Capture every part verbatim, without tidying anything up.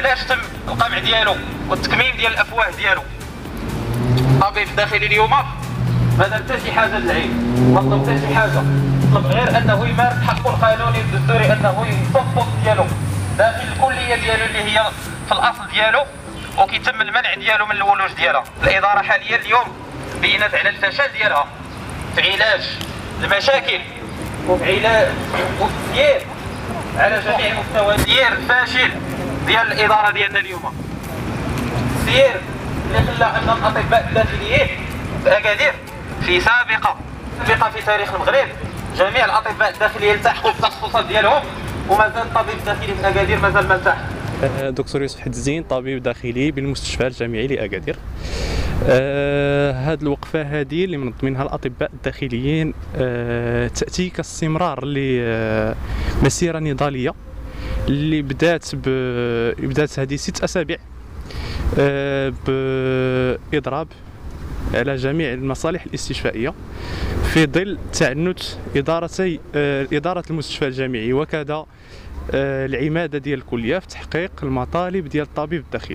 وعلاش تم القمع ديالو والتكميم ديال الافواه ديالو. الطبيب الداخلي اليوم ما دار حتى شي حاجه للعيب، ما طلب حتى شي حاجه، طلب غير انه يمارس حقه القانوني الدستوري انه يصفط ديالو داخل الكليه ديالو اللي هي في الاصل ديالو، وكيتم المنع ديالو من الولوج ديالها. الاداره حاليا اليوم بينت على الفشل ديالها في علاج المشاكل وفي علاج والسير على جميع المستويات. السير الفاشل ديال الاداره ديالنا اليوم، السير اللي خلى ان الاطباء الداخليين في اكادير في سابقه سابقه في تاريخ المغرب جميع الاطباء الداخليين التحقوا بالتخصصات ديالهم، ومازال الطبيب الداخلي في اكادير مازال ما التحق. دكتور يوسف حد الزين، طبيب داخلي بالمستشفى الجامعي لاكادير. آه هذه الوقفه هذه اللي منظمينها الاطباء الداخليين آه تاتي كاستمرار لمسيره نضاليه اللي بدات ب بدات هذه ست اسابيع آه باضراب على جميع المصالح الاستشفائيه في ظل تعنت ادارتي آه اداره المستشفى الجامعي وكذا آه العماده ديال الكليه في تحقيق المطالب ديال الطبيب الداخلي.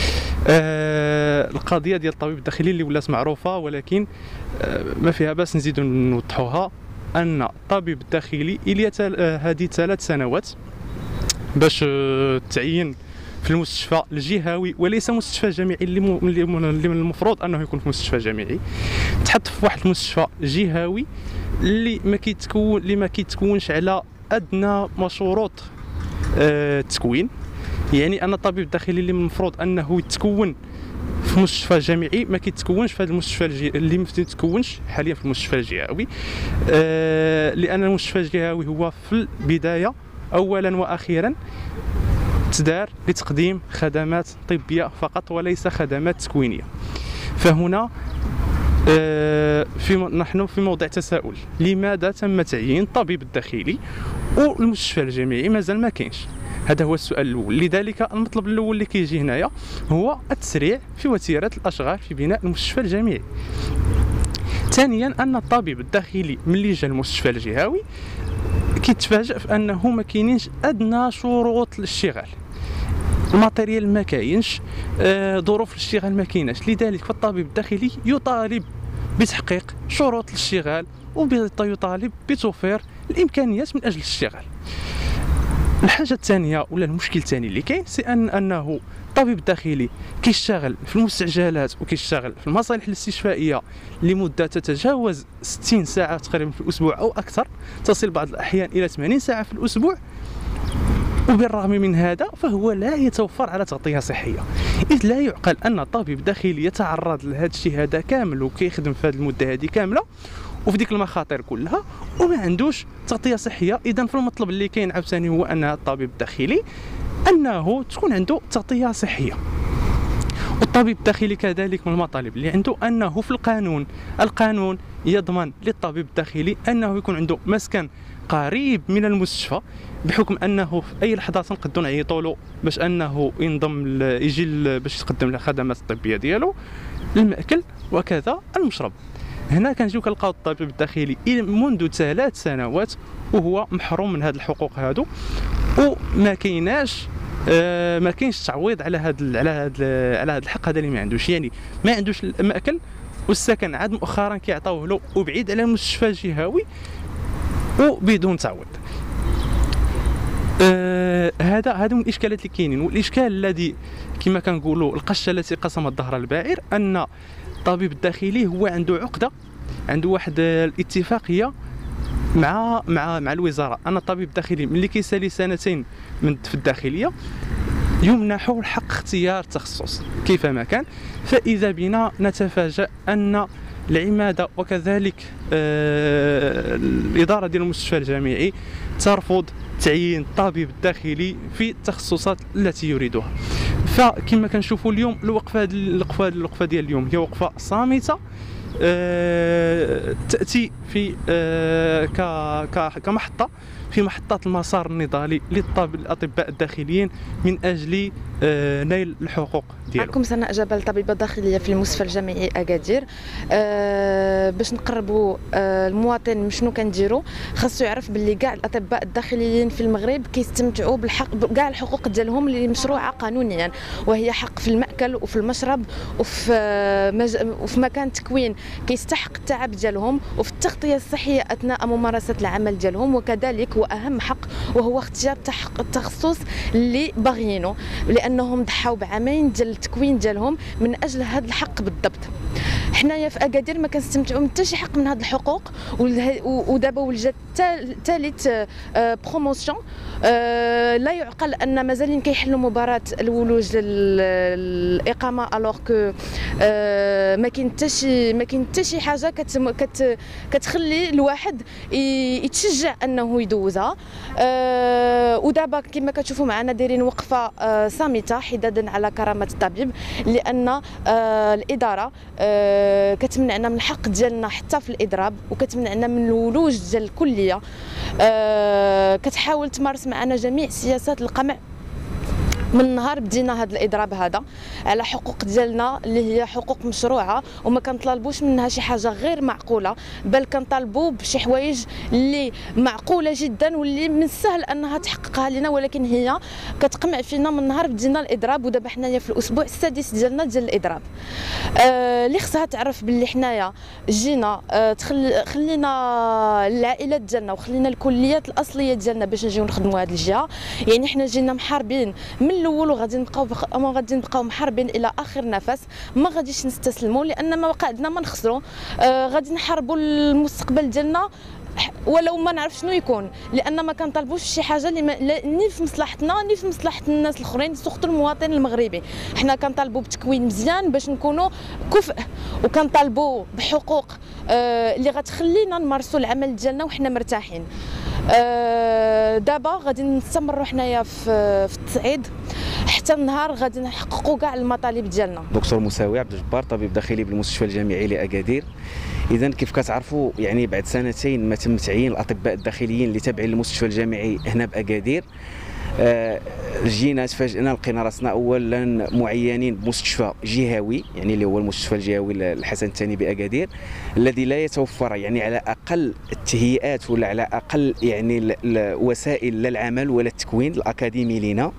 آه القضيه ديال الطبيب الداخلي اللي ولات معروفه، ولكن آه ما فيها باس نزيدوا نوضحوها ان الطبيب الداخلي الى آه هذه ثلاث سنوات باش آه تعين في المستشفى الجهوي وليس مستشفى جامعي اللي اللي من المفروض انه يكون في مستشفى جامعي، تحط في واحد المستشفى جهوي اللي ما كيتكون اللي ما كيتكونش على ادنى مشروط آه التكوين. يعني ان الطبيب الداخلي اللي من المفروض انه يتكون في مستشفى جامعي ما كيتكونش في هذا المستشفى الجي... اللي ما تتكونش حاليا في المستشفى الجهوي، آه لان المستشفى الجهوي هو في البدايه اولا واخيرا تدار لتقديم خدمات طبيه فقط وليس خدمات تكوينيه. فهنا آه في نحن في موضع تساؤل، لماذا تم تعيين الطبيب الداخلي والمستشفى الجامعي مازال ما كاينش؟ هذا هو السؤال الاول. لذلك المطلب الاول اللي كيجي هنايا هو التسريع في وتيره الاشغال في بناء المستشفى الجامعي. ثانيا ان الطبيب الداخلي ملي جا المستشفى الجهوي كيتفاجأ في انه ما كاينينش ادنى شروط للاشتغال، الماتيريال ما كاينش، آه ظروف الاشتغال ما كايناش. لذلك فالطبيب الداخلي يطالب بتحقيق شروط الاشتغال ويطالب بتوفير الامكانيات من اجل الاشتغال. الحاجه الثانيه ولا المشكل الثاني اللي كاين سي ان انه الطبيب الداخلي كيشتغل في المستعجلات وكيشتغل في المصالح الاستشفائيه لمده تتجاوز ستين ساعه تقريبا في الاسبوع او اكثر، تصل بعض الاحيان الى ثمانين ساعه في الاسبوع، وبالرغم من هذا فهو لا يتوفر على تغطيه صحيه. اذ لا يعقل ان الطبيب الداخلي يتعرض لهذا الشيء هذا كامل وكيخدم في هذه المده هذه كامله وفي ديك المخاطر كلها وما عندوش تغطيه صحيه. اذا فالمطلب اللي كاين عاوتاني هو ان الطبيب الداخلي انه تكون عنده تغطيه صحيه. والطبيب الداخلي كذلك من المطالب اللي عنده انه في القانون القانون يضمن للطبيب الداخلي انه يكون عنده مسكن قريب من المستشفى، بحكم انه في اي لحظه نقدروا نعيطوا له باش انه ينضم يجي باش يقدم الخدمات الطبيه ديالو، المأكل وكذا المشرب. هنا كنجيو كنلقاو الطبيب الداخلي منذ ثلاث سنوات وهو محروم من هاد الحقوق هادو، وما كايناش آه ما كاينش تعويض على هاد على هاد على هاد الحق هذا اللي ما عندوش. يعني ما عندوش المأكل والسكن عاد مؤخرا كيعطيوه له وبعيد على المستشفى الجهوي وبدون تعويض. آه هذا هذا من الاشكالات اللي كاينين. والاشكال الذي كما كنقولوا القشه التي قسمت ظهر البعير ان الطبيب الداخلي هو عنده عقده، عنده واحد الاتفاقيه مع مع مع الوزاره ان الطبيب الداخلي ملي كيسالي سنتين من في الداخليه يمنح حق اختيار التخصص كيفما كان. فاذا بنا نتفاجأ ان العماده وكذلك آه الاداره ديال المستشفى الجامعي ترفض تعيين الطبيب الداخلي في التخصصات التي يريدها. فكما كنشوفوا اليوم الوقفه الوقفه الوقفه ديال اليوم هي وقفه صامته أه تاتي في أه كمحطه في محطات المسار النضالي للأطباء الداخليين من أجل آه، نيل الحقوق ديالهم. معكم سناء جبل، طبيبة داخلية في المستشفى الجامعي أكادير. أه باش نقربوا أه المواطن شنو كنديروا، خاصو يعرف باللي كاع الأطباء الداخليين في المغرب كيستمتعوا بالحق كاع الحقوق ديالهم اللي مشروعة قانونيا، وهي حق في المأكل وفي المشرب وفي أه مج... وفي مكان تكوين كيستحق التعب ديالهم، وفي التغطية الصحية أثناء ممارسة العمل ديالهم، وكذلك وأهم حق وهو اختيار التخصص اللي باغيينه، لأنهم ضحاو بعامين ديال التكوين ديالهم من اجل هذا الحق بالضبط. حنايا في اكادير ما كنستمتعوا من حتى شي حق من هذه الحقوق، ودابا ولجات ثالث بروموسيون. لا يعقل ان مازالين كيحلوا مباراه الولوج للاقامه الوغ كو ما كاين حتى شي ما كاين حتى شي حاجه كت كتخلي الواحد يتشجع انه يدوزها. ودابا كما كتشوفوا معنا دايرين وقفه صامته حدادا على كرامه الطبيب، لان الاداره كتمنعنا من الحق ديالنا حتى في الاضراب، وكتمنعنا من الولوج ديال الكليه. كتحاول تمارس معنا جميع سياسات القمع من نهار بدينا هذا الاضراب هذا على حقوق ديالنا اللي هي حقوق مشروعه، وما كنطالبوش منها شي حاجه غير معقوله، بل كنطالبوا بشي حوايج اللي معقوله جدا واللي من السهل انها تحققها لنا، ولكن هي كتقمع فينا من نهار بدينا الاضراب. ودابا حنايا في الاسبوع السادس ديالنا ديال الاضراب. آه اللي خصها تعرف باللي حنايا جينا آه تخل... خلينا العائلات ديالنا وخلينا الكليات الاصليه ديالنا باش نجيو نخدموا هذه الجهه. يعني حنا جينا محاربين من الاول وغادي نبقاو بخ... ما غادي نبقاو محاربين الى اخر نفس، ما غاديش نستسلموا، لان ما وقعنا ما نخسروا. آه غادي نحاربوا المستقبل ديالنا ولو ما نعرف شنو يكون، لان ما كنطالبوش شي حاجه اللي ما... ني في مصلحتنا ني في مصلحه الناس الاخرين، سورتو المواطن المغربي. حنا كنطالبوا بتكوين مزيان باش نكونوا كفء، وكنطالبوا بحقوق آه اللي غتخلينا نمارسوا العمل ديالنا وحنا مرتاحين. آه دابا غادي نستمروا حنايا في في التصعيد حتى النهار غادي نحققوا كاع المطالب ديالنا. دكتور مساوي عبد الجبار، طبيب داخلي بالمستشفى الجامعي لاكادير. اذا كيف كتعرفوا يعني بعد سنتين ما تم تعيين الاطباء الداخليين اللي تابعين للمستشفى الجامعي هنا باكادير، آه جينا تفاجئنا لقينا راسنا اولا معينين بمستشفى جهوي، يعني اللي هو المستشفى الجهوي الحسن الثاني باكادير، الذي لا يتوفر يعني على اقل التهيئات ولا على اقل يعني وسائل لا العمل ولا التكوين الاكاديمي لنا.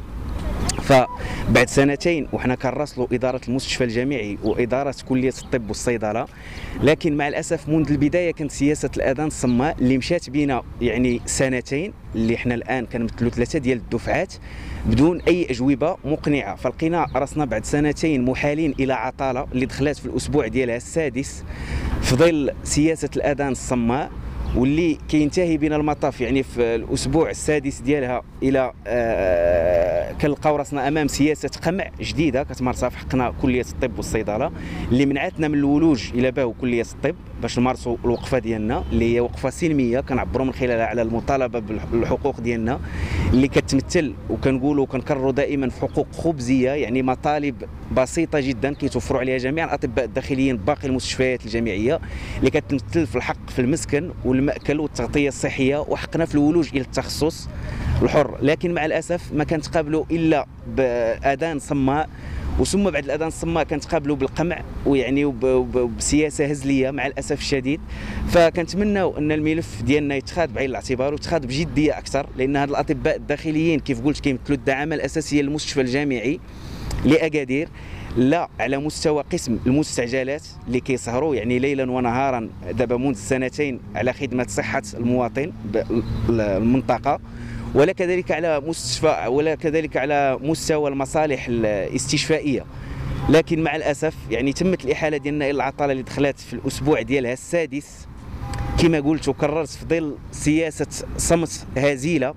فبعد سنتين وحنا كنراسلوا اداره المستشفى الجامعي واداره كليه الطب والصيدله، لكن مع الاسف منذ البدايه كانت سياسه الاذان الصماء اللي مشات بينا يعني سنتين، اللي حنا الان كنمثلوا ثلاثه ديال الدفعات بدون اي اجوبه مقنعه. فلقينا راسنا بعد سنتين محالين الى عطاله اللي دخلت في الاسبوع ديالها السادس في ظل سياسه الاذان الصماء، واللي كينتهي بنا المطاف يعني في الاسبوع السادس ديالها الى آه كنلقاو راسنا امام سياسه قمع جديده كتمارسها في حقنا كليه الطب والصيدله، اللي منعتنا من الولوج الى باو كليه الطب باش نمارسوا الوقفه ديالنا اللي هي وقفه سلميه كنعبروا من خلالها على المطالبه بالحقوق ديالنا، اللي كتمثل وكنقولوا وكنكرروا دائما في حقوق خبزيه، يعني مطالب بسيطه جدا كيتوفروا عليها جميع الاطباء الداخليين باقي المستشفيات الجامعيه، اللي كتمثل في الحق في المسكن والمأكل والتغطيه الصحيه وحقنا في الولوج الى التخصص الحر. لكن مع الاسف ما كنتقابلوا الا باذان صماء، وثم بعد الاذان الصماء كنتقابلوا بالقمع ويعني وبسياسه هزليه مع الاسف الشديد. فكنتمناو ان الملف ديالنا يتخاذ بعين الاعتبار ويتخاذ بجديه اكثر، لان هاد الاطباء الداخليين كيف قلت كيمثلوا الدعامه الاساسيه للمستشفى الجامعي لاكادير، لا على مستوى قسم المستعجلات اللي كيسهروا يعني ليلا ونهارا دابا منذ سنتين على خدمه صحه المواطن بالمنطقه، ولا كذلك على مستشفى ولا كذلك على مستوى المصالح الاستشفائيه. لكن مع الاسف يعني تمت الاحاله ديالنا الى العطاله اللي دخلت في الاسبوع ديالها السادس كما قلت وكررت في ظل سياسه صمت هزيله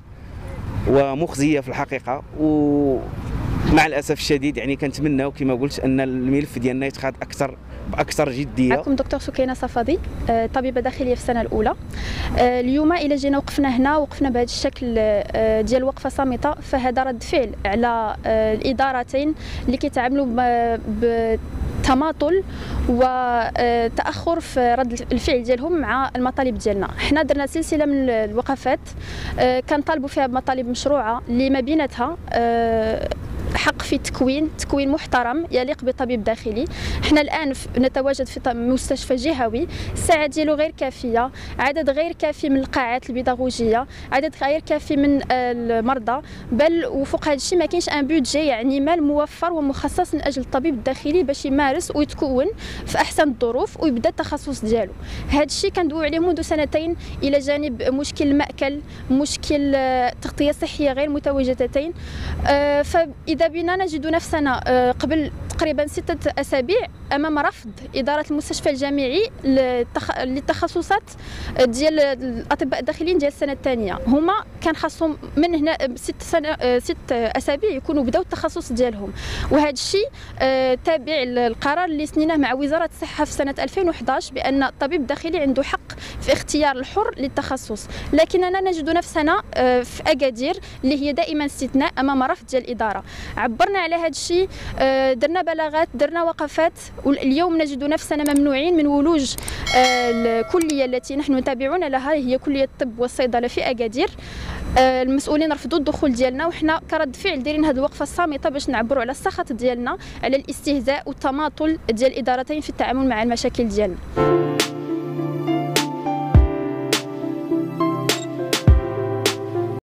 ومخزيه في الحقيقه. و مع الاسف الشديد يعني كنتمناو كما قلت ان الملف ديالنا يتخاذ اكثر باكثر جديه. معكم دكتور سكينه صفدي، طبيبه داخليه في السنه الاولى. اليوم الى جينا وقفنا هنا وقفنا بهذا الشكل ديال وقفه صامته، فهذا رد فعل على الادارتين اللي كيتعاملوا تماطل وتاخر في رد الفعل ديالهم مع المطالب ديالنا. حنا درنا سلسله من الوقفات كنطالبوا فيها بمطالب مشروعه اللي ما بيناتها حق في تكوين تكوين محترم يليق بالطبيب الداخلي. حنا الان نتواجد في مستشفى جهوي، الساعه ديالو غير كافيه، عدد غير كافي من القاعات البيداغوجيه، عدد غير كافي من المرضى، بل وفوق هذا الشيء ما كاينش ان بودجي يعني مال موفر ومخصص من اجل الطبيب الداخلي باش يمارس ويتكون في احسن الظروف ويبدا التخصص ديالو. هذا الشيء كندويو عليه منذ سنتين، الى جانب مشكل المأكل، مشكل تغطيه صحيه غير متواجدتين. فاذا بنا نجد نفسنا قبل تقريبا ستة أسابيع أمام رفض إدارة المستشفى الجامعي للتخصصات ديال الأطباء الداخليين ديال السنة الثانية. هما كان خاصهم من هنا ست سنة ست أسابيع يكونوا بداو التخصص ديالهم، وهذا الشيء تابع القرار اللي سنيناه مع وزارة الصحة في سنة ألفين وأحد عشر بأن الطبيب الداخلي عنده حق في اختيار الحر للتخصص، لكننا نجد نفسنا في أكادير اللي هي دائما استثناء أمام رفض ديال الإدارة. عبرنا على هذا الشيء، درنا بلاغات، درنا وقفات، واليوم نجد نفسنا ممنوعين من ولوج الكليه التي نحن تابعون لها، هي كليه الطب والصيدله في اكادير. المسؤولين رفضوا الدخول ديالنا، وحنا كرد فعل دايرين هذه الوقفه الصامته باش نعبروا على السخط ديالنا على الاستهزاء والتماطل ديال الادارتين في التعامل مع المشاكل ديالنا.